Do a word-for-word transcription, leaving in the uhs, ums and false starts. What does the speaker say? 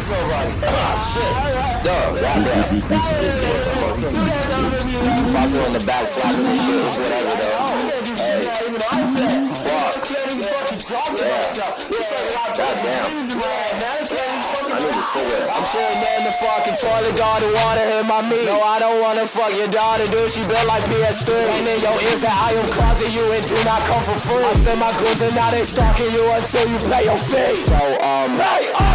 nobody. Ah, shit. Dog, goddamn. Fossil in the back, slapping and shit. It's whatever, though. Hey. Fuck. Yeah. Goddamn. I need to figure it. I'm sitting there in the fucking toilet, God, the water in my meat. No, I don't wanna fuck your daughter, dude. She built like P S three. And in your ears that I am causing you and do not come for free. I send my goods and now they stalking you until you pay your fee. So, um, pay up!